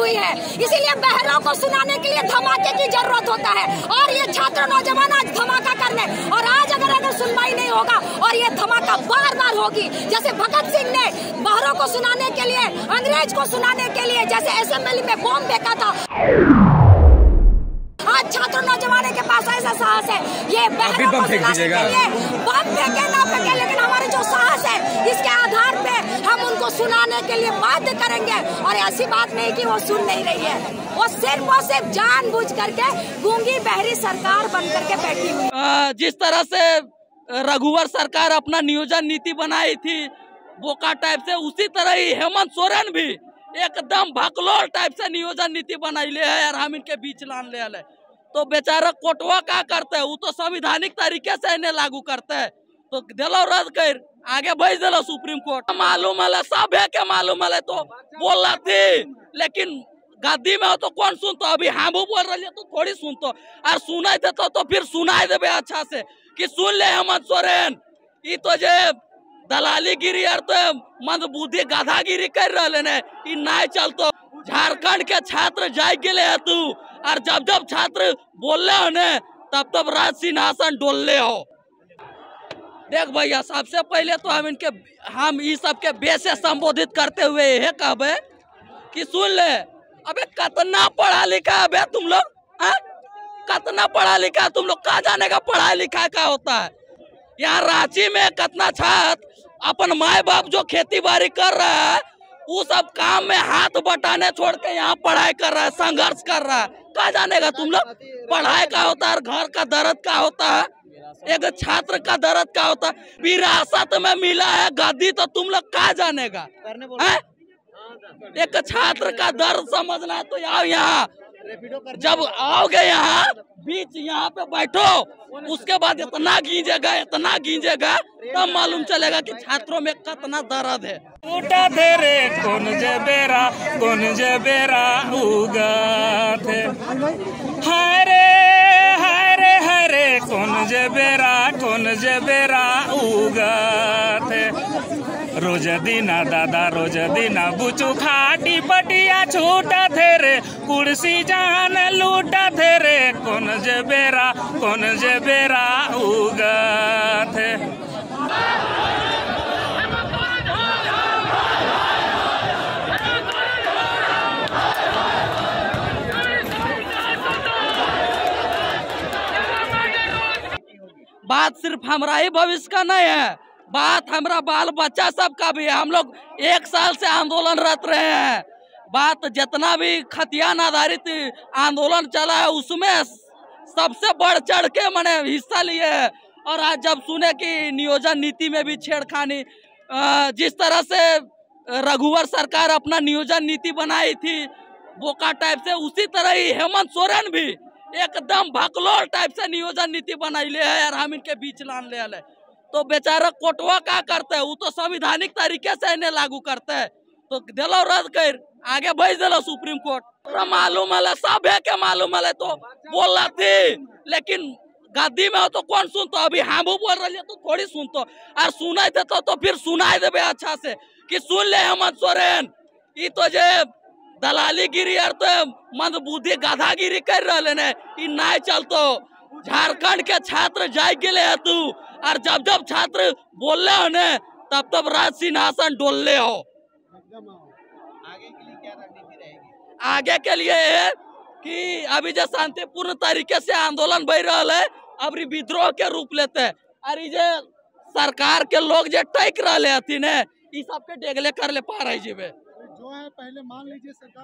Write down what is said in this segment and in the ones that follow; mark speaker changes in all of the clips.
Speaker 1: हुई है। इसीलिए बहरों को सुनाने के लिए धमाके की जरूरत होता है और ये छात्र नौजवान आज धमाका करने, और आज अगर सुनवाई नहीं होगा और ये धमाका बार बार होगी, जैसे भगत सिंह ने बहरों को सुनाने के लिए, अंग्रेज को सुनाने के लिए जैसे असेंबली में बॉम्ब फेंका था, आज छात्र नौजवानों के पास ऐसा साहस है। ये बहरों को सुनाने के लिए बम फेंके ना फेंके, लेकिन हमारे जो साहस है इसके आधार पे हम उनको सुनाने के लिए बाध्य करेंगे। और ऐसी बात नहीं कि वो सुन नहीं रही है, वो सिर्फ जानबूझ करके गूंगी बहरी सरकार बन करके बैठी हुई।
Speaker 2: जिस तरह से रघुवर सरकार अपना नियोजन नीति बनाई थी बोका टाइप से, उसी तरह ही हेमंत सोरेन भी एकदम भकलोल टाइप से नियोजन नीति बनाइले है और हम इनके बीच लान ले है। तो बेचारा कोटवा क्या करते है, वो तो संविधानिक तरीके से इन्हें लागू करते है, तो दिलो रद्द कर आगे भेज दिलो सुप्रीम कोर्ट। मालूम है, सब है क्या मालूम है, तो बोल रहा थी, लेकिन गद्दी में हो तो कौन सुनतो, अभी हम बोल रहे तो थोड़ी सुनतो, और सुनाई देते तो फिर सुनाई देवे अच्छा से कि सुन ले हेमंत सोरेन, ये तो जे दलाली गिरी और तो मंदबुद्धि गाधागिरी कर रहे ने, ये नहीं चलतो। झारखंड के छात्र जाग गए है तू, और जब जब छात्र बोल रहे हो ने तब तब राज सिंहासन डोल हो। देख भैया, सबसे पहले तो हम ये सबके बेस से संबोधित करते हुए यह कहबे कि सुन ले, अबे कितना पढ़ा लिखा है बे तुम लोग, कितना पढ़ा लिखा है तुम लोग, कहा जाने का पढ़ाई लिखा क्या होता है। यहाँ रांची में कितना छात्र अपन माए बाप जो खेती बाड़ी कर रहा है वो सब काम में हाथ बटाने छोड़ के यहाँ पढ़ाई कर रहा है, संघर्ष कर रहा है। कहा जानेगा तुम लोग पढ़ाई का होता है, घर का दर्द का होता है, एक छात्र का दर्द का होता है। विरासत में मिला है गद्दी, तो तुम लोग कहा जानेगा है? एक छात्र का दर्द समझना है तो आओ यहाँ, जब आओगे यहाँ बीच यहाँ पे बैठो, उसके बाद इतना गींजेगा तब मालूम चलेगा कि छात्रों में कितना दर्द है।
Speaker 3: उठा थे रे कौन जे बेरा उगा थे, हरे हरे हरे कौन जे बेरा उगा थे। रोज दीना दादा रोज दीना बुचू खाटी पटिया छूटा थे रे, कुर्सी जान लूटा थे रे, कौन जे बेरा उगा थे।
Speaker 2: बात सिर्फ हमारा ही भविष्य का नहीं है, बात हमारा बाल बच्चा सबका भी है। हम लोग 1 साल से आंदोलनरत रहे हैं, बात जितना भी खतियान आधारित आंदोलन चला है उसमें सबसे बढ़ चढ़ के मैंने हिस्सा लिए है। और आज जब सुने कि नियोजन नीति में भी छेड़खानी, जिस तरह से रघुवर सरकार अपना नियोजन नीति बनाई थी बोका टाइप से, उसी तरह ही हेमंत सोरेन भी एकदम भकलोल टाइप से नियोजन नीति बनाइले है और हम इनके बीच लान ले है। तो बेचारा कोटवा क्या करते है, वो तो संविधानिक तरीके से इन्हें लागू करते है, तो दिलो रद्द कर आगे भेज दिलो सुप्रीम कोर्ट। मालूम है, सब है क्या मालूम है, तो बोल रहा थी, लेकिन गद्दी में हो तो कौन सुनतो, अभी हम बोल रहे तो थोड़ी सुनतो, और सुनाई देते तो फिर सुनाई देवे अच्छा से कि सुन ले हेमंत सोरेन, ये तो जे दलाली गिरी और तो मंदबुद्धि गाधागिरी कर रहे ने, ये नहीं चलतो। झारखंड के छात्र जाग गए है तू, और जब जब छात्र बोल रहे हो ने तब तब राज सिंहासन डोल हो। आगे के लिए है कि अभी जो शांतिपूर्ण तरीके से आंदोलन बढ़ रहा है, अभी विद्रोह के रूप लेते हैं, और ये सरकार के लोग जो टैक रहे हथिन ये सबके डेगले कर ले पा रहे जीवे
Speaker 4: जो है, पहले मान लीजिए सरकार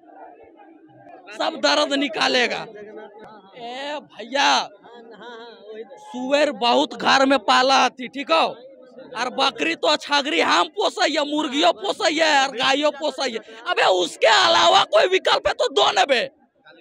Speaker 2: सब दर्द निकालेगा। ए भैया, सुअर बहुत घर में पाला थी, ठीक हो, और बकरी तो छागरी हम पोसैया, मुर्गियों पोसैया और गायों पोसैया। अबे उसके अलावा कोई विकल्प है तो दो न बे।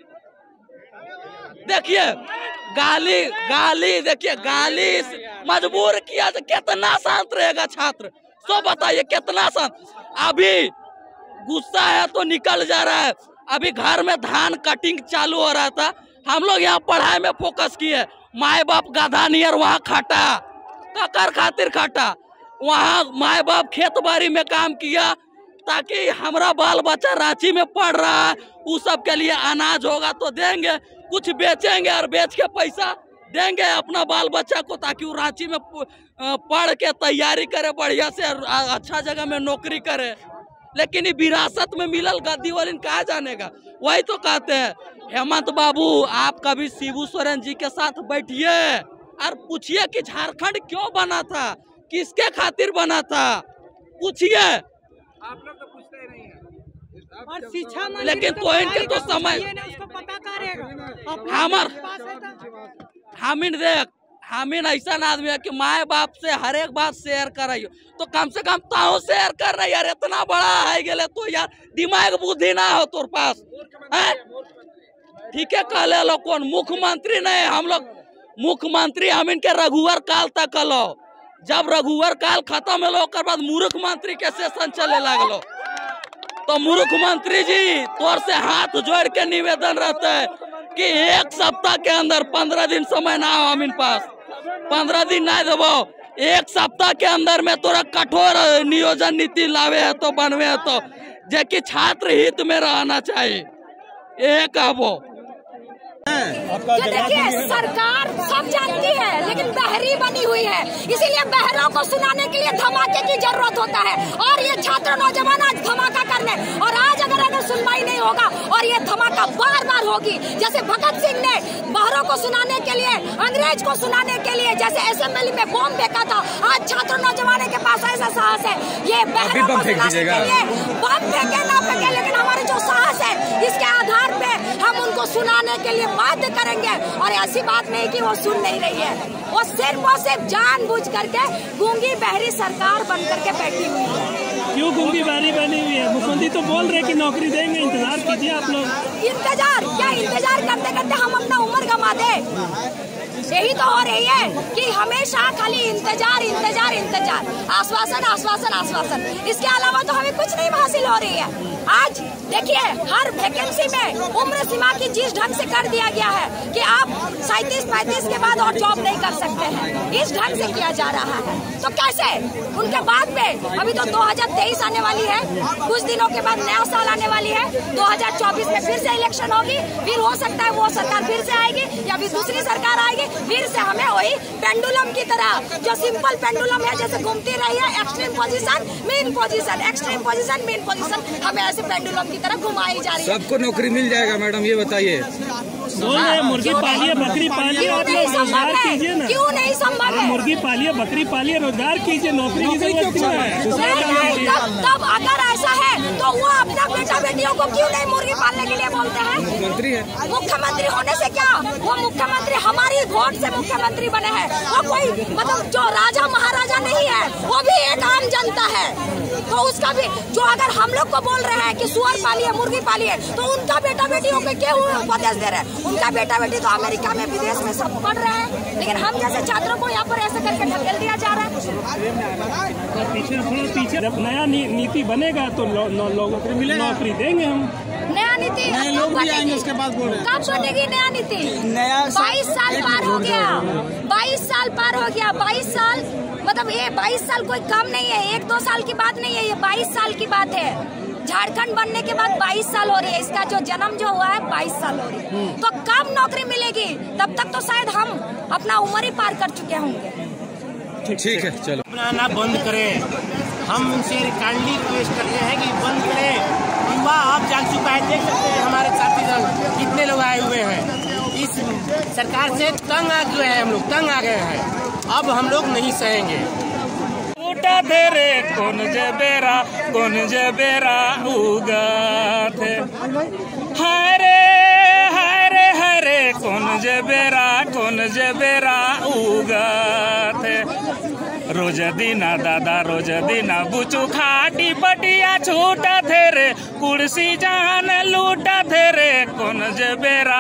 Speaker 2: देखिए गाली देखिए, गाली मजबूर किया तो कितना शांत रहेगा छात्र, तो बताइए कितना शांत। अभी गुस्सा है तो निकल जा रहा है। अभी घर में धान कटिंग चालू हो रहा था, हम लोग यहाँ पढ़ाई में फोकस किए। माए बाप गाधा नियर वहाँ खाटा, ककर खातिर खाटा, वहाँ माए बाप खेत बाड़ी में काम किया, ताकि हमारा बाल बच्चा रांची में पढ़ रहा है, उस सब के लिए अनाज होगा तो देंगे, कुछ बेचेंगे और बेच के पैसा देंगे अपना बाल बच्चा को, ताकि वो रांची में पढ़ के तैयारी करे बढ़िया से, अच्छा जगह में नौकरी करे। लेकिन ये विरासत में मिलल गद्दी वाली कहा जानेगा। वही तो कहते हैं हेमंत बाबू, आप कभी शिबू सोरेन जी के साथ बैठिए और पूछिए कि झारखंड क्यों बना था, किसके खातिर बना था, पूछिए।
Speaker 5: आप लोग तो पूछते ही नहीं है। और शिक्षा
Speaker 2: लेकिन कोई के तो समय
Speaker 5: उसको पता करेगा
Speaker 2: हमिन देख, हमिन ऐसा आदमी है कि माए बाप से हर एक बात शेयर कराइयो, तो कम से कम ताओ शेयर कर रहा यार, इतना बड़ा है गेले तो यार दिमाग बुद्धि ना हो तोर पास है। ठीक है, कह ले लो कौन मुख्यमंत्री नहीं, हम लोग मुख्यमंत्री हम इनके रघुवर काल तक लो, जब रघुवर काल खत्म है ओकर बाद मुख्यमंत्री के सेशन चले लगलो। तो मुख्यमंत्री जी तोर से हाथ जोड़ के निवेदन रहता है कि एक सप्ताह के अंदर 15 दिन समय ना हो, हम इन पास 15 दिन ना देवो, एक सप्ताह के अंदर में तोरा कठोर नियोजन नीति लावे है तो बनवे है तो जे कि छात्र हित में रहना चाहिए, ये कहबो।
Speaker 1: जो देखिए सरकार सब जानती है लेकिन बहरी बनी हुई है, इसीलिए बहरों को सुनाने के लिए धमाके की जरूरत होता है। और ये छात्र नौजवान आज धमाका करने, और आज अगर सुनवाई नहीं होगा और ये धमाका बार बार होगी, जैसे भगत सिंह ने बहरों को सुनाने के लिए, अंग्रेज को सुनाने के लिए जैसे असेंबली में बम फेंका था, आज छात्र नौजवान के पास ऐसा साहस है ये बहरों को सुनाने के लिए बम फेंके ना फेंके, लेकिन हमारे जो साहस है इसके आधार पे हम उनको सुनाने के लिए बाध्य करेंगे। और ऐसी बात नहीं कि वो सुन नहीं रही है, वो सिर्फ जानबूझ करके गूंगी बहरी सरकार बन करके बैठी हुई है।
Speaker 6: क्यों गूंगी बहरी बनी हुई है? मुख्यमंत्री तो बोल रहे कि नौकरी देंगे, इंतजार कीजिए आप लोग।
Speaker 1: इंतजार करते करते हम अपना उम्र गंवा दे, यही तो हो रही है कि हमेशा खाली इंतजार इंतजार इंतजार, आश्वासन आश्वासन आश्वासन, इसके अलावा तो हमें कुछ नहीं हासिल हो रही है। आज देखिए हर वैकेंसी में उम्र सीमा की जिस ढंग से कर दिया गया है कि आप 37-35 के बाद और जॉब नहीं कर सकते हैं, इस ढंग से किया जा रहा है। तो कैसे उनके बाद में अभी तो 2023 आने वाली है, कुछ दिनों के बाद नया साल आने वाली है, 2024 में फिर से इलेक्शन होगी, फिर हो सकता है वो सरकार फिर से आएगी या फिर दूसरी सरकार आएगी, फिर से हमें वही पेंडुलम की तरह जो सिंपल पेंडुलम है जैसे घूमती रही है, extreme position main position, extreme position main position, हमें ऐसे पेंडुलम की तरह घुमाई जा रही है।
Speaker 7: सबको नौकरी मिल जाएगा मैडम, ये बताइए।
Speaker 6: मुर्गी पालिए बकरी पालिए, रोजगार कीजिए ना।
Speaker 1: क्यों नहीं संभव है?
Speaker 6: मुर्गी पालिए बकरी पालिए, रोजगार कीजिए, नौकरी की जरूरत क्यों है?
Speaker 1: तब अगर ऐसा है तो वो अपना बेटा बेटियों को क्यों नहीं मुर्गी पालने के लिए बोलते हैं?
Speaker 7: मुख्यमंत्री है,
Speaker 1: मुख्यमंत्री होने से क्या, वो मुख्यमंत्री हमारी वोट से मुख्यमंत्री बने हैं, वो कोई मतलब जो राजा महाराजा नहीं है, वो भी एक आम जनता है। तो उसका भी जो अगर हम लोग को बोल रहे हैं कि सुअर पालिए मुर्गी पालिए, तो उनका बेटा बेटियों को क्यों उपदेश दे रहे हैं? उनका बेटा बेटी तो अमेरिका में विदेश में सब पढ़ रहे हैं, लेकिन हम जैसे छात्रों को यहाँ पर ऐसे करके ढकेल दिया जा रहा है।
Speaker 6: पीछे जब नया नीति बनेगा तो लोगों को नौकरी देंगे हम।
Speaker 1: नया नीति
Speaker 4: नए लोग भी आएंगे उसके बाद बोल रहे हैं।
Speaker 1: कब बनेगी नया नीति?
Speaker 4: नया
Speaker 1: 22 साल पार हो गया, 22 साल पार हो गया, 22 साल मतलब ये 22 साल कोई कम नहीं है, 1-2 साल की बात नहीं है, ये 22 साल की बात है। झारखंड बनने के बाद 22 साल हो रही है, इसका जो जन्म जो हुआ है 22 साल हो रही है, तो कब नौकरी मिलेगी? तब तक तो शायद हम अपना उम्र ही पार कर चुके होंगे।
Speaker 7: ठीक है, चलो
Speaker 8: बनाना बंद करें, हम उनसे काइंडली रिक्वेस्ट करते हैं कि बंद करें। युवा आप जाग चुका है, देख सकते हैं हमारे साथी दल कितने लोग आए हुए हैं, इस सरकार से तंग आ गए हैं, हम लोग तंग आ गए हैं, अब हम लोग नहीं सहेंगे।
Speaker 3: उठा थे रे कौन जे बेरा उगा थे, हरे हरे हरे कौन जे बेरा उगा थे। रोज दीना दादा रोज दीना बुचू खाटी पटिया छूटा थे रे, कुर्सी जान लूटा थे रे, कौन जे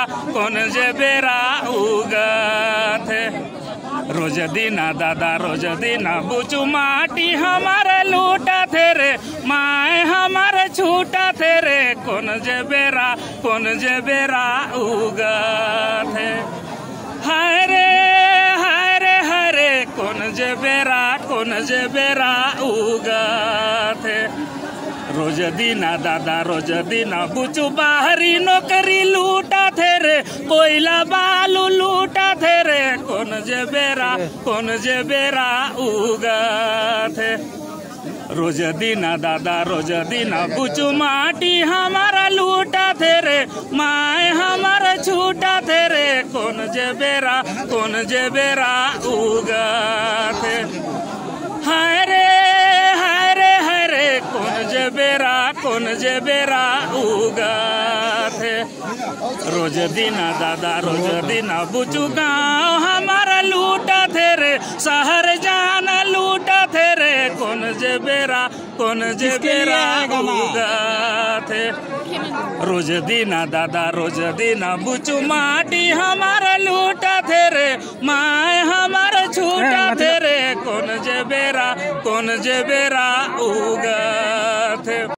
Speaker 3: बेरा उगा थे। रोज दीना दादा रोज दीना बुचू माटी हमारे लूटा थे रे, माए हमारे छूटा थे रे, कौन जे बेरा उगा थे। हरे हरे हरे कौन जे बेरा उगा थे। रोज दीना दादा रोज दीना बुचू बाहरी नौकरी लूटा थे रे, कोयला बालू लूटा थे रे, कौन जे बेरा उगा थे। रोज दीना दादा रोज दीना बुचू माटी हमारा लूटा थे रे, माए हमारा छूटा थे रे, कौन जे बेरा उगा थे। हाय रे कौन जे बेरा उगा थे। रोज दीना दादा रोज दीना बुचू गाँव हमारा लूटा थे रे, शहर जाना लूटा थे रे, कौन जे बेरा उगा थे। रोज दीना दादा रोज दीना बुचू माटी हमारा लूटा थे रे, माए हमारा छूटा थे रे, कौन जे बेरा उगा थे।